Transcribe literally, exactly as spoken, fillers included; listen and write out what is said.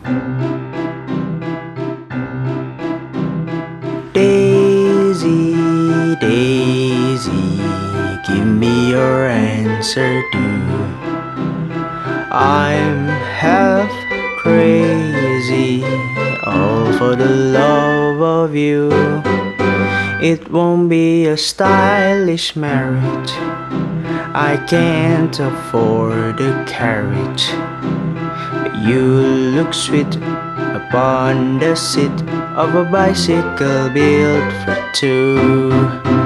Daisy, Daisy, give me your answer too. I'm half crazy, all for the love of you. It won't be a stylish marriage, I can't afford a carriage, but you look sweet upon the seat of a bicycle built for two.